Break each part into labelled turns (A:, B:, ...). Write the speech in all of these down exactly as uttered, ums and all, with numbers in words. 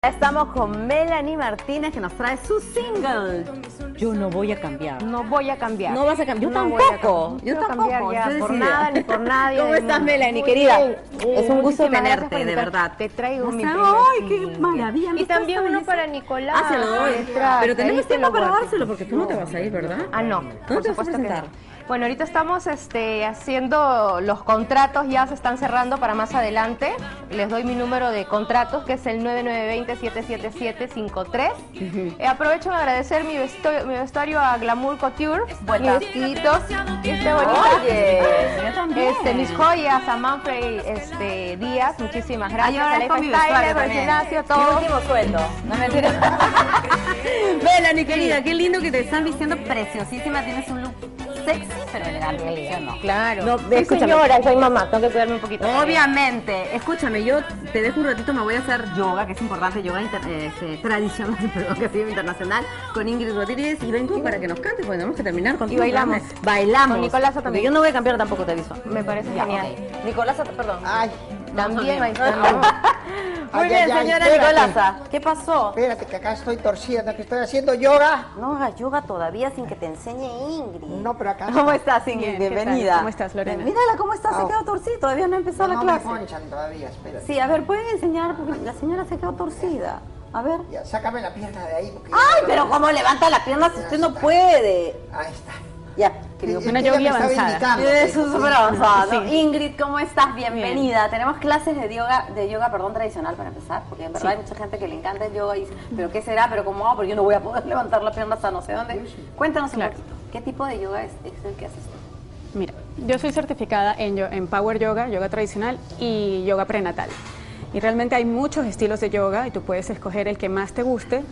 A: Estamos con Melanie Martínez, que nos trae su single.
B: Yo no voy a cambiar.
A: No voy a cambiar.
B: No vas a cambiar. Yo
A: no
B: tampoco.
A: Yo
B: Yo
A: tampoco.
B: tampoco.
A: Ya,
B: Yo
A: por
B: decidida.
A: nada ni por nadie.
B: ¿Cómo estás,
A: Muy
B: Melanie, querida?
A: bien.
B: Es un gusto
A: Muchísimas gracias
B: tenerte,
A: por
B: de
A: invitar.
B: verdad.
A: Te traigo mi
B: Ay,
A: primer
B: qué
A: single.
B: maravilla.
A: Y también uno para Nicolás.
B: Ah, se lo doy.
A: Detrás,
B: Pero
A: ahí
B: tenemos
A: te
B: tiempo
A: lo
B: para
A: guardo.
B: dárselo, porque tú no te vas a ir, ¿verdad?
A: Ah, no.
B: ¿Dónde
A: Por
B: te vas a
A: supuesto que
B: presentar?
A: no. Bueno, ahorita estamos este, haciendo los contratos, ya se están cerrando para más adelante. Les doy mi número de contratos, que es el nueve nueve dos cero, siete siete siete, cinco tres.
B: Ujú.
A: Eh, aprovecho de agradecer mi vestuario, mi vestuario a Glamour Couture,
B: Vuelta.
A: mis vestiditos, este bonito.
B: Oye, yo también.
A: Este, mis joyas a Manfrey este, Díaz, muchísimas gracias.
B: Ah, yo agradezco
A: a
B: mi
A: Lifestyle,
B: vestuario
A: a
B: también.
A: Ignacio,
B: Mi
A: todo.
B: último sueldo. No me mentira. Melanie, querida, qué lindo que te están vistiendo preciosísima. Tienes un look sexy, pero elegante. ¿Sí o no?
A: Claro.
B: No,
A: soy
B: escúchame.
A: señora, soy mamá, tengo que cuidarme un poquito.
B: Obviamente, escúchame, yo te dejo un ratito, me voy a hacer yoga, que es importante, yoga inter- eh, este, tradicional, perdón, que sido internacional, con Ingrid Rodríguez, y ven tú para que nos cantes, porque tenemos que terminar con
A: Y bailamos.
B: Bailamos.
A: Con Nicolasa
B: Porque
A: también.
B: yo no voy a cambiar tampoco, te aviso.
A: Me parece
B: Ya,
A: genial.
B: ok. Nicolasa, perdón.
C: Ay,
A: También ahí
B: Muy
A: estamos.
C: Ay,
B: bien,
C: ay, ay,
B: señora
C: espérate.
B: Nicolasa, ¿qué pasó?
C: espérate que acá estoy torcida, que estoy haciendo yoga.
B: No hagas yoga todavía sin que te enseñe Ingrid.
C: No, pero acá
B: ¿Cómo estás, Ingrid?
A: Bien, ¿qué tal?
B: Bienvenida.
A: ¿Cómo estás, Lorena?
B: Mírala cómo está, se
C: Au.
B: quedó torcida, todavía no ha empezado
C: no
B: la
C: me
B: clase.
C: ponchan todavía, espérate.
B: Sí, a ver, ¿pueden enseñar? Porque la señora se quedó torcida. A ver.
C: Ya, sácame la pierna de ahí. Porque ya
B: Ay,
C: no-
B: pero ¿cómo levanta la pierna si usted no puede?
C: Ahí está.
B: Ya, querido.
C: Es
A: una
C: que ella
A: yogi
C: me estaba
A: avanzada.
C: indicando,
B: Eso es
C: sí.
B: súper avanzado.
A: Sí.
B: Ingrid, ¿cómo estás? Bienvenida. Tenemos clases de yoga, de yoga, perdón, tradicional para empezar, porque en verdad hay mucha gente que le encanta el yoga y dice, pero ¿qué será? ¿Pero cómo hago? Porque yo no voy a poder levantar la pierna hasta no sé dónde. Cuéntanos
A: Claro.
B: un poquito, ¿qué tipo de yoga es, es el que haces tú?
D: Mira, yo soy certificada en, yo- en Power Yoga, yoga tradicional y yoga prenatal. Y realmente hay muchos estilos de yoga y tú puedes escoger el que más te guste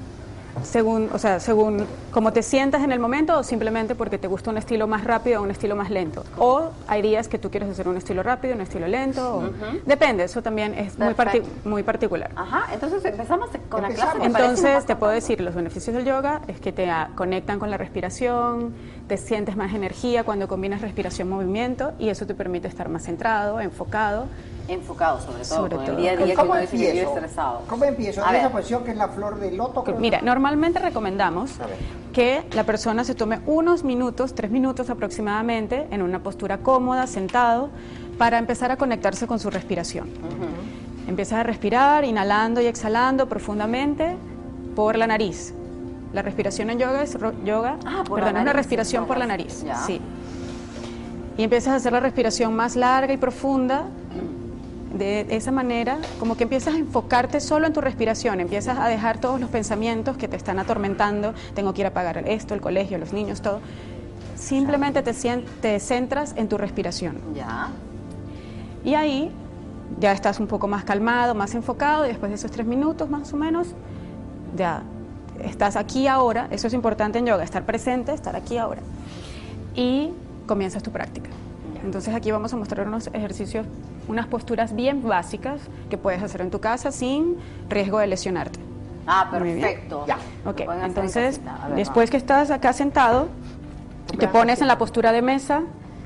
D: según, o sea, según cómo te sientas en el momento o simplemente porque te gusta un estilo más rápido o un estilo más lento. O hay días que tú quieres hacer un estilo rápido, un estilo lento. o- Depende, eso también es muy, parti-
B: Perfecto.
D: muy particular.
B: Ajá, entonces empezamos con la
C: Empezamos.
B: clase. ¿te parece?
D: Entonces te puedo decir, los beneficios del yoga es que te ah, conectan con la respiración, te sientes más energía cuando combinas respiración-movimiento y eso te permite estar más centrado, enfocado.
B: Enfocado sobre todo,
D: Sobre
B: con
D: todo.
B: el día a día que
C: ¿Cómo
B: uno dice que vive
C: empiezo?
B: estresado.
C: ¿Cómo empiezo?
B: A
C: En esa
B: ver.
C: posición que es la flor de loto.
D: Que,
C: ¿cómo?
D: Mira, normalmente recomendamos
C: A ver.
D: que la persona se tome unos minutos, tres minutos aproximadamente, en una postura cómoda, sentado, para empezar a conectarse con su respiración. Empiezas a respirar, inhalando y exhalando profundamente por la nariz. La respiración en yoga es ro- yoga,
B: Ah, por la
D: perdón, es una
B: nariz,
D: respiración por la
B: entonces,
D: nariz.
B: ya.
D: Sí. Y empiezas a hacer la respiración más larga y profunda. De esa manera, como que empiezas a enfocarte solo en tu respiración, empiezas a dejar todos los pensamientos que te están atormentando, tengo que ir a pagar esto, el colegio, los niños, todo. Simplemente te, cien- te centras en tu respiración.
B: Ya.
D: Y ahí ya estás un poco más calmado, más enfocado, y después de esos tres minutos más o menos, ya estás aquí ahora, eso es importante en yoga, estar presente, estar aquí ahora. Y comienzas tu práctica. Entonces aquí vamos a mostrar unos ejercicios, unas posturas bien básicas que puedes hacer en tu casa sin riesgo de lesionarte.
B: Ah,
D: Muy bien.
B: perfecto.
C: Ya.
D: Ok,
B: Lo pueden hacer en
D: entonces
B: casita. A ver,
D: después que estás acá sentado, te pones en la postura de mesa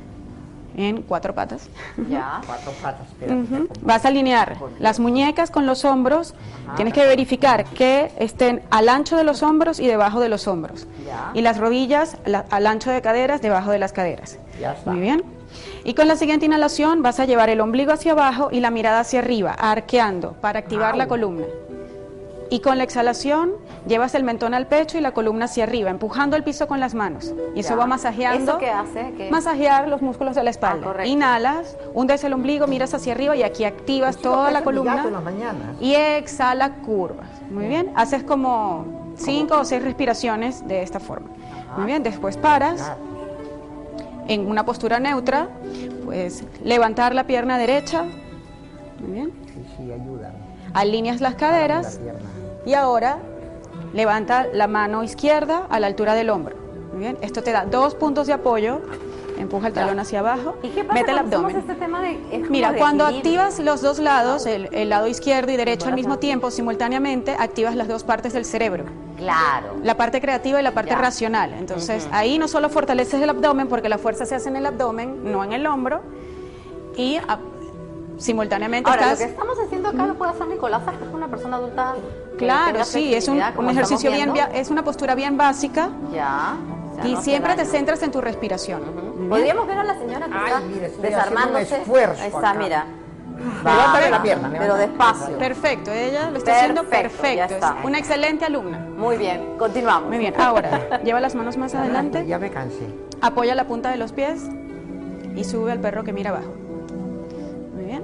D: en cuatro patas.
B: vamos. Ya.
C: Cuatro patas, espérate.
D: Ujú. Vas a alinear las muñecas con los hombros. Tienes que verificar que estén al ancho de los hombros y debajo de los hombros.
B: Ya.
D: Y las rodillas la- al ancho de caderas, debajo de las caderas.
C: Ya está.
D: Muy bien. Y con la siguiente inhalación vas a llevar el ombligo hacia abajo y la mirada hacia arriba, arqueando para activar la
C: Au.
D: columna. Y con la exhalación llevas el mentón al pecho y la columna hacia arriba, empujando el piso con las manos. Y eso
B: Ya.
D: va masajeando.
B: ¿Eso qué hace? ¿Qué?
D: Masajear los músculos de la espalda.
B: Ah, correcto.
D: Inhalas, hundes el ombligo, miras hacia arriba y aquí activas
C: Eso es lo
D: toda
C: que
D: la
C: hace mi gato
D: columna.
C: en las mañanas.
D: Y exhala curvas. Muy bien. Haces como cinco o seis respiraciones de esta forma. Muy bien. Después paras
C: Claro.
D: en una postura neutra. Puedes levantar la pierna derecha. Muy bien.
C: Sí, sí, ayuda.
D: Alineas las caderas.
C: La pierna.
D: Y ahora levanta la mano izquierda a la altura del hombro. Muy bien. Esto te da dos puntos de apoyo. Empuja el talón hacia abajo.
B: ¿Y qué pasa
D: Mete el
B: cuando hacemos
D: abdomen.
B: este tema de es como
D: Mira,
B: de
D: cuando
B: equilibrio?
D: activas los dos lados, el, el lado izquierdo y derecho al mismo tiempo, simultáneamente, activas las dos partes del cerebro.
B: Claro.
D: La parte creativa y la parte
B: Ya.
D: racional. Entonces, ahí no solo fortaleces el abdomen, porque la fuerza se hace en el abdomen, no en el hombro, y a- simultáneamente
B: Ahora,
D: estás...
B: lo que estamos haciendo acá lo puede hacer Nicolás, que es una persona adulta. que
D: Claro,
B: tenga
D: sí, es un,
B: flexibilidad,
D: un
B: como
D: ejercicio
B: estamos
D: bien,
B: viendo.
D: es una postura bien básica
B: Ya. o sea,
D: y
B: no
D: siempre
B: hace
D: te
B: daño.
D: centras en tu respiración. Muy bien.
B: Podríamos ver a la señora que
C: Ay,
B: está
C: mira, estoy
B: desarmándose.
C: haciendo un esfuerzo
B: Ahí está,
C: acá.
B: mira.
C: Levántame
B: Va,
C: la pierna,
B: pero
C: levántame.
B: despacio.
D: Perfecto, ella lo está haciendo
B: Perfecto, ya
D: perfecto.
B: está.
D: Es una excelente alumna.
B: Muy bien, continuamos.
D: Muy bien, ahora, lleva las manos más adelante,
C: Ya me cansé.
D: apoya la punta de los pies y sube al perro que mira abajo. Muy bien.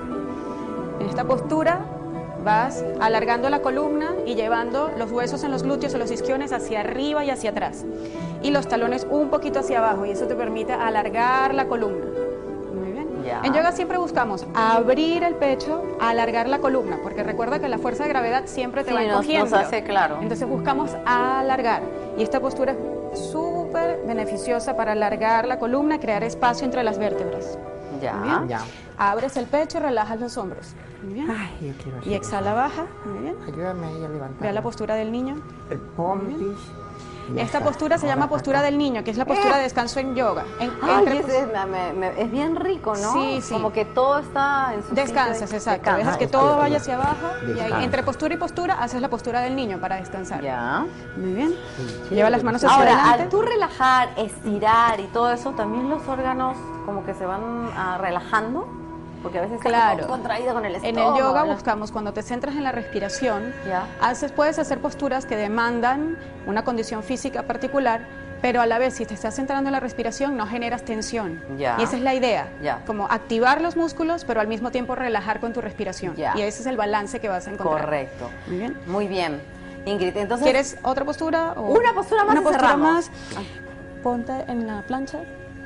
D: En esta postura vas alargando la columna y llevando los huesos en los glúteos o los isquiones hacia arriba y hacia atrás. Y los talones un poquito hacia abajo y eso te permite alargar la columna. Muy bien.
B: Ya.
D: En yoga siempre buscamos abrir el pecho, alargar la columna, porque recuerda que la fuerza de gravedad siempre te
B: Sí,
D: va
B: nos-
D: encogiendo.
B: nos hace, claro.
D: Entonces buscamos alargar. Y esta postura es súper beneficiosa para alargar la columna, crear espacio entre las vértebras.
B: Ya.
D: Muy bien.
C: Ya.
D: Abres el pecho, relajas los hombros. Muy bien.
C: Ay, yo quiero hacer.
D: Y exhala, baja. Muy bien.
C: Ayúdame ahí a levantar.
D: Vea la postura del niño.
C: El pompis. Ya
D: Esta
C: está.
D: postura se
C: Ahora
D: llama postura
C: acá.
D: del niño, que es la postura de descanso en yoga. En-
B: Ay,
D: entre-
B: ese es, me- me- es bien rico, ¿no?
D: Sí, sí.
B: Como que todo está en su
D: Descansas,
B: sitio.
D: exacto.
B: Descansa.
D: Dejas que
C: está
D: todo
C: bien.
D: vaya hacia abajo y ahí,
C: Descansa.
D: entre postura y postura haces la postura del niño para descansar.
B: Ya.
D: Muy bien.
C: Sí,
D: Lleva las manos hacia
B: Ahora,
D: adelante.
B: al tú relajar, estirar y todo eso, también los órganos como que se van ah, relajando, porque a veces está
D: Claro.
B: como contraído con el
D: En
B: estómago.
D: el yoga
B: ¿no?
D: buscamos, cuando te centras en la respiración,
B: Ya.
D: haces, puedes hacer posturas que demandan una condición física particular, pero a la vez, si te estás centrando en la respiración, no generas tensión.
B: Ya.
D: Y esa es la idea,
B: Ya.
D: como activar los músculos, pero al mismo tiempo relajar con tu respiración.
B: Ya.
D: Y ese es el balance que vas a encontrar.
B: Correcto.
D: Muy bien.
B: Muy bien. Ingrid, entonces...
D: ¿Quieres otra postura? o-
B: Una postura más
D: Una
B: y
D: postura
B: cerramos.
D: más. Ponte en la plancha.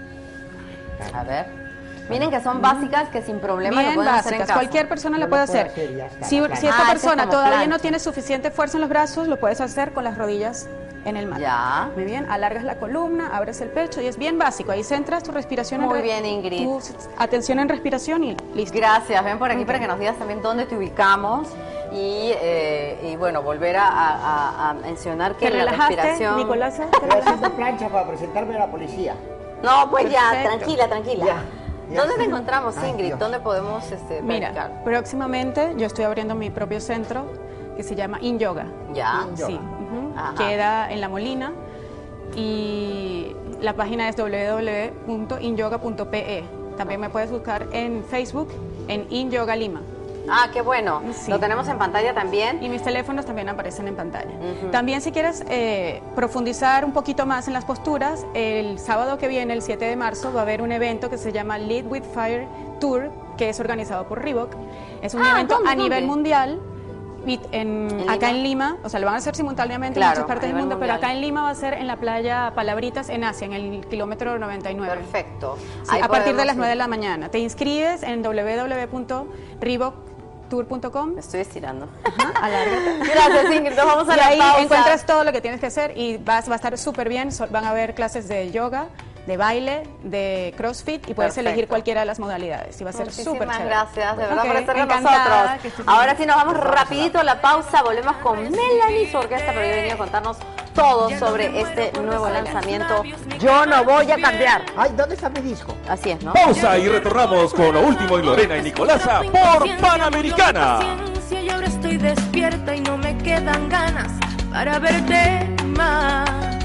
B: A ver. Miren que son básicas que sin problema lo
D: Bien
B: pueden hacer en
D: básicas,
B: casa.
D: cualquier persona
C: Yo
D: la
C: lo
D: puede
C: puedo
D: hacer.
C: hacer, ya está,
D: Si,
C: la plancha.
D: si esta
B: Ah, esa es
D: persona
B: como
D: todavía no
B: plancha.
D: tiene suficiente fuerza en los brazos, lo puedes hacer con las rodillas en el mat.
B: Ya.
D: Muy bien, alargas la columna, abres el pecho y es bien básico. Ahí centras tu respiración. en
B: Muy
D: re-
B: bien, Ingrid.
D: tu atención en respiración y listo.
B: Gracias, ven por aquí
D: Muy
B: para que
D: bien.
B: nos digas también dónde te ubicamos y, eh, y bueno, volver a, a- a mencionar que
D: ¿Te
B: la
D: relajaste,
B: respiración...
D: Nicolás? ¿Te
C: Estoy
D: relajaste?
C: haciendo plancha para presentarme a la policía.
B: No, pues ya,
D: Perfecto.
B: tranquila, tranquila.
C: Ya, ya
B: ¿Dónde te
C: está.
B: encontramos,
C: Ay,
B: Ingrid?
C: Dios.
B: ¿Dónde podemos este,
D: Mira,
B: practicar?
D: próximamente yo estoy abriendo mi propio centro que se llama In Yoga.
B: Ya.
C: In
D: Sí,
C: Yoga.
D: ujú.
B: Ajá.
D: Queda en La Molina y la página es w w w punto in yoga punto p e. También me puedes buscar en Facebook en In Yoga Lima.
B: Ah, qué bueno.
D: Sí.
B: Lo tenemos en pantalla también.
D: Y mis teléfonos también aparecen en pantalla.
B: Ujú.
D: También si quieres eh, profundizar un poquito más en las posturas, el sábado que viene, el siete de marzo, va a haber un evento que se llama Lead with Fire Tour, que es organizado por Reebok. Es un
B: Ah,
D: evento
B: ¿dónde,
D: a nivel
B: dónde?
D: mundial. y En,
B: ¿En
D: acá
B: Lima?
D: en Lima, o sea, lo van a hacer simultáneamente
B: Claro,
D: en muchas partes
B: a
D: del
B: nivel
D: mundo, pero
B: mundial.
D: acá en Lima va a ser en la playa Palabritas, en Asia, en el kilómetro noventa y nueve.
B: Perfecto.
D: Sí,
B: Ahí
D: a partir de
B: podemos
D: las
B: ir.
D: nueve de la mañana. Te inscribes en w w w punto reebok tour punto com.
B: Me estoy estirando.
D: Alárgate.
B: Gracias, Ingrid. Nos vamos a
D: Y
B: la
D: ahí
B: pausa.
D: encuentras todo lo que tienes que hacer y vas, va a estar súper bien. So- Van a haber clases de yoga, de baile, de crossfit y puedes
B: Perfecto.
D: elegir cualquiera de las modalidades. Y va a ser súper
B: Muchísimas
D: chévere.
B: gracias, de verdad,
D: Ok,
B: por estar con
D: encantada,
B: nosotros.
D: que estés bien.
B: Ahora sí nos vamos rapidito a la pausa, volvemos con Melanie, su orquesta, pero hoy venía a contarnos todo sobre este nuevo lanzamiento. Yo no voy a cambiar.
C: Ay, ¿dónde está mi disco?
B: Así es, ¿no?
E: Pausa y retornamos con lo último en Lorena y Nicolasa por Panamericana.
F: Y ahora estoy despierta y no me quedan ganas para verte más.